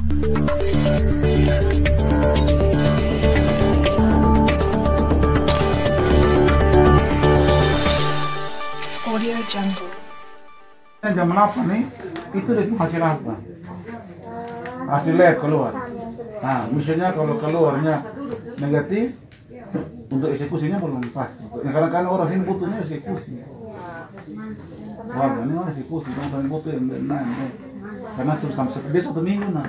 Audio Jungle. Jam 8 nih, itu hasil apa? Hasil lab keluar. Nah, misalnya kalau keluarnya negatif, untuk eksekusinya belum pasti. Ya, kadang-kadang orang sini butuhnya eksekusi. Warga ini orang eksekusi, orang butuh yang benar. Karena sampai dia 1 minggu nah.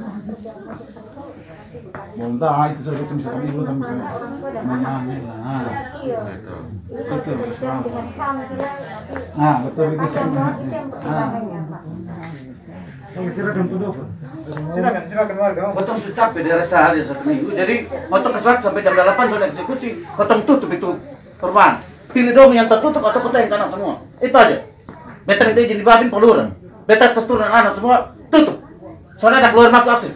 Bonda itu sudah bisa kami belum sampai mengambil. Nah, itu bersama. Nah, betul itu. Silakan warga. Potong sudah capek dari sehari 1 minggu. Jadi potong kesewak sampai jam 8 sudah eksekusi. Potong tutup itu perumahan. Pilih dong yang tertutup atau kota yang tanah semua. Itu aja. Better itu izin dibabin peluran. Better keseluruhan anak semua tutup. Soalnya ada keluar masuk aksi.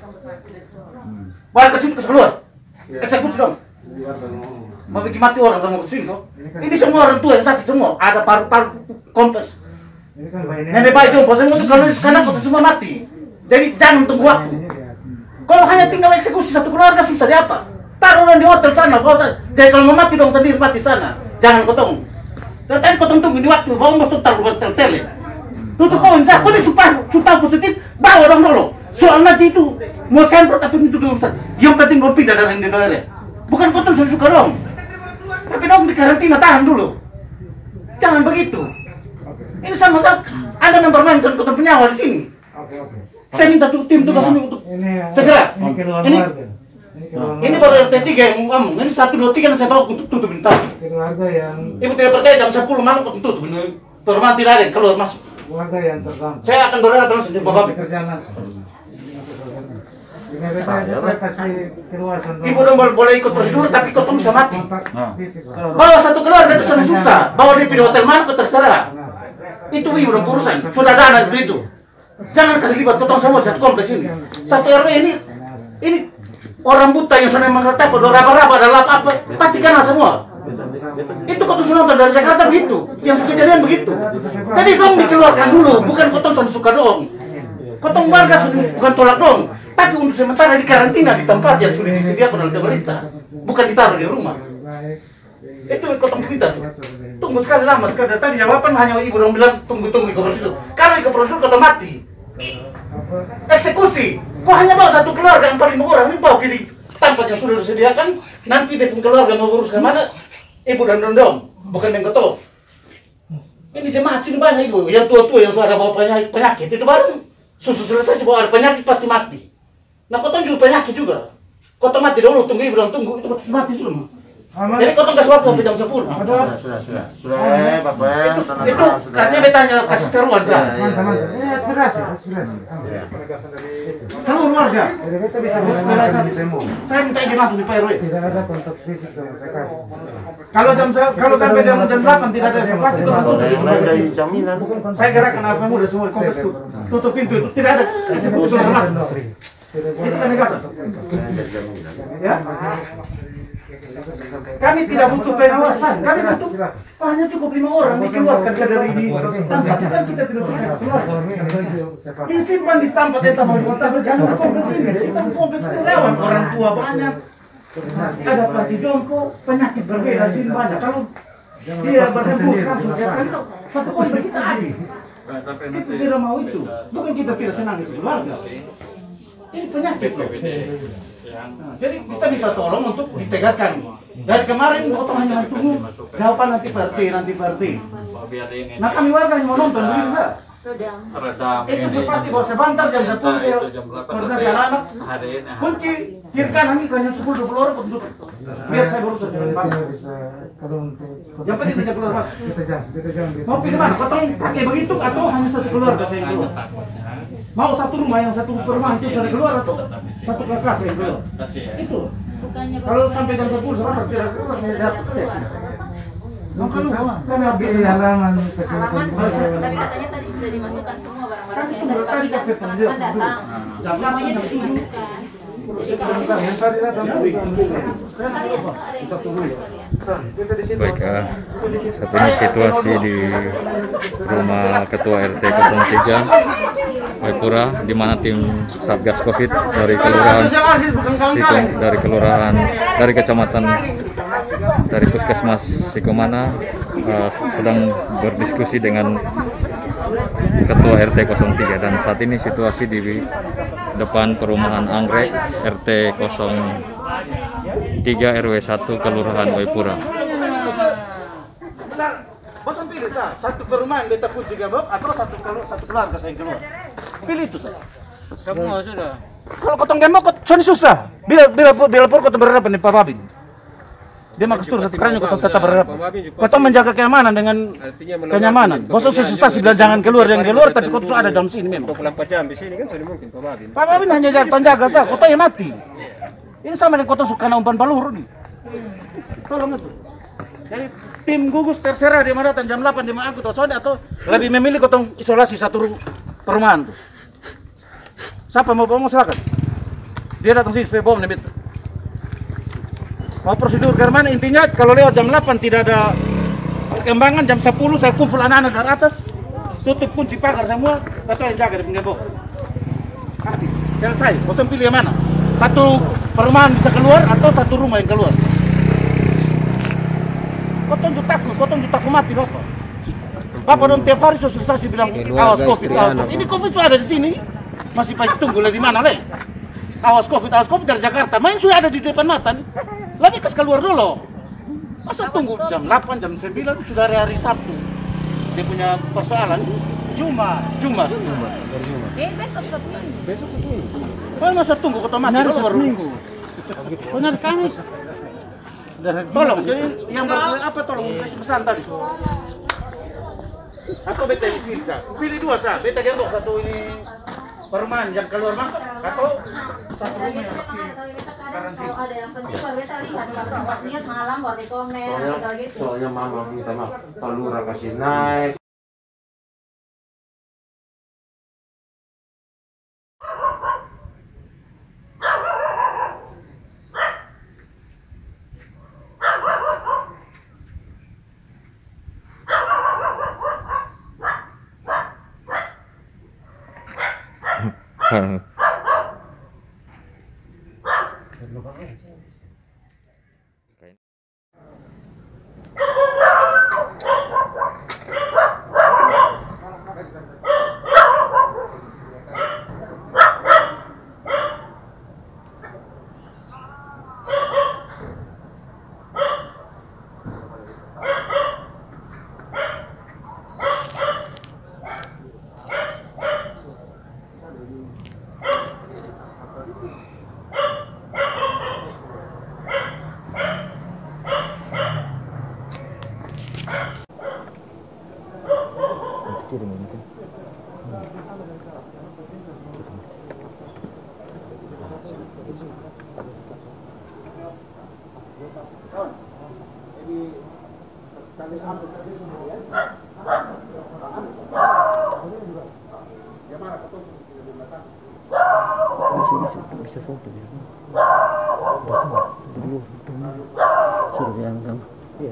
Warga situ keluar. Eksekusi dong. Mau bikin mati orang sama kesini kok. Ini semua orang tua yang sakit semua. Ada paru-paru kompleks. Nenek bayi jompo semua itu kalau sekarang kota semua mati. Jadi jangan tunggu waktu. Kalau hanya tinggal eksekusi satu keluarga susah di apa? Taruhlah di hotel sana, bosan. Jadi kalau mau mati dong sendiri mati sana. Jangan kotong. Dan tadi kotong tunggu di waktu. Bawa mesti taruh hotel. Tutup poin sah. Kau ini supaya positif bawa dong dulu. Soal nanti itu mau semprot atau itu dulu Ustaz. Yang penting dong pindah dari daerah. Bukan kotong suka dong. Tapi dong di karantina tahan dulu. Jangan begitu. Ini sama-sama Anda mempermainkan kotong penyawa di sini. Saya minta tim tugas ini untuk segera. Ini baru RT 3 yang ngomong. Ini 1, 2, 3 saya bawa untuk tutup bintang. Keluarga yang Ibu tidak percaya jam 10 malam kok tutup. Perumahan tidak ada yang keluar masuk. keluarga yang terdampak. Saya akan dorong langsung di Bapak. Pekerjaan langsung. Dengan kita kasih keluasan. Ibu dong boleh ikut prosedur tapi kau bisa mati. Fisik. Bawa satu keluarga itu sangat susah. Bawa dia di hotel mana kau terserah. Itu ibu dong urusan. Sudah ada anak itu. Jangan kasih libat kau semua satu kompleks ini. Satu RW ini orang buta yang sudah mengerti apa, raba-raba adalah apa, pasti kena semua. Itu kau tuh nonton dari Jakarta begitu, yang kejadian begitu. Jadi dong dikeluarkan dulu, bukan kau tuh suka dong. Kau tuh warga bukan tolak dong, tapi untuk sementara di karantina di tempat yang sudah disediakan oleh pemerintah, bukan ditaruh di rumah. Itu kau tuh berita tuh. Tunggu sekali lama sekali. Tadi jawaban hanya ibu dong bilang tunggu ikut prosedur. Kalau ikut prosedur kau tuh mati. Eksekusi. Kau hanya bawa satu keluarga yang paling orang ini bawa pilih tempat yang sudah disediakan. Nanti dia pun keluarga mau urus kemana? Ibu dan dondong, bukan yang ketua. Ini jemaah sini banyak ibu, yang tua-tua yang sudah bawa penyakit itu baru susu selesai bawa ada penyakit pasti mati. Nah kau juga penyakit juga. Kau mati dulu, tunggu ibu dan tunggu itu kau mati dulu. Jadi kau kasih waktu sampai jam 10. Sudah, Bapak. Itu katanya bertanya kasih seruan saya. Aspirasi. Seluruh warga. Jadi kita bisa mengajukan semua. Saya minta izin langsung di Pak RW. Tidak ada kontak fisik sama sekali. Kalau sampai jam 8 tidak ada evakuasi itu tutup. Jaminan. Saya gerakkan apa muda semua kompleks tutup pintu itu tidak ada eksekusi keluar masuk. Itu penegasan. Ya. Kami tidak butuh pengawasan, kami butuh hanya cukup 5 orang dikeluarkan dari ini tempat kan kita tidak suka keluar. Disimpan di tempat yang tamu di kota berjangan kompleks ini, kita kompleks itu lewat orang tua banyak. Ada parti jompo, penyakit berbeda di sini banyak. Kalau dia berhembus langsung kan satu kompleks kita habis. Kita tidak mau itu, bukan kita tidak senang itu keluarga. Ini penyakit loh. Nah, jadi kita minta tolong untuk ditegaskan. Dari kemarin potong hanya tunggu jawaban nanti PRT. Nah kami warga yang mau nonton begini sah. Itu pasti bahwa sebentar jam 10 saya koordinasi anak-anak kunci kiri kanan ini hanya 10-20 orang untuk biar saya berusaha dengan baik. Yang penting tidak keluar mas. Mau pilih mana? Potong pakai begitu atau hanya satu keluarga saya yang keluar? Mau satu rumah yang satu perumahan itu saya keluar atau satu kakak saya keluar? Itu. Kalau sampai jam 10 sebentar tidak keluar saya dapat cek. Kan habis halaman tapi katanya tadi sudah dimasukkan semua barang-barang yang dari pagi kan teman-teman datang namanya sudah dimasukkan. Baik, saat ini situasi di rumah Ketua RT 03 Waipura, di mana tim Satgas Covid dari kelurahan dari kecamatan dari Puskesmas Sikomana sedang berdiskusi dengan Ketua RT 03, dan saat ini situasi di depan perumahan Anggrek RT 03 RW 1 Kelurahan Waipura. Bosan pilih satu perumahan beta pun 3 blok atau satu keluarga saya yang keluar. Pilih itu sah. Semua sudah. Kalau kotong gembok susah. Bila pur kotong berhadapan di Pak Babin. Dia mah kestur satu kerannya kotong tetap berhadapan. Kotong menjaga keamanan dengan kenyamanan. Bosan susah sih bilang jangan keluar tapi kotong ada dalam sini memang. 24 jam di sini kan sudah mungkin Pak Babin. Pak Babin hanya penjaga sah, kotong yang mati. Ini sama dengan kotong suka umpan peluru nih. Tolong itu. Jadi tim gugus terserah dia mau datang jam 8 dia mau angkut atau lebih memilih kotong isolasi satu perumahan tuh. Siapa mau silakan. Dia datang sini supaya bom nih betul. Mau prosedur karena mana intinya kalau lewat jam 8 tidak ada perkembangan, jam 10 saya kumpul anak-anak dari atas, tutup kunci pagar semua, atau yang jaga di pinggir bom. Habis, selesai. Bosan pilih yang mana? Satu perumahan bisa keluar atau satu rumah yang keluar. Kotong jutakku mati bapak. Bapak dong tiap hari sosialisasi bilang awas COVID. Ini COVID sudah ada di sini, masih pakai tunggu di mana leh? Awas COVID dari Jakarta. Main sudah ada di depan mata nih. Lebih kes keluar dulu. Masa tunggu jam 8, jam 9 sudah hari Sabtu. Dia punya persoalan. Jumat. Besok Minggu. Masa tunggu kotong mati dulu baru minggu. Benar Kamis. Tolong, jadi yang apa tolong kasih pesan tadi. Atau beta pilih dua sah. Beta gembok satu ini perumahan yang keluar masuk atau satu rumah yang karantina. Kalau ada yang penting baru beta lihat kalau lihat malam baru di komen gitu. Soalnya mama minta maaf, Lurah kasih naik. Bisa foto bisa. Dulu suruh yang iya.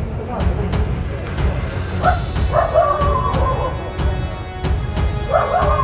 Wow.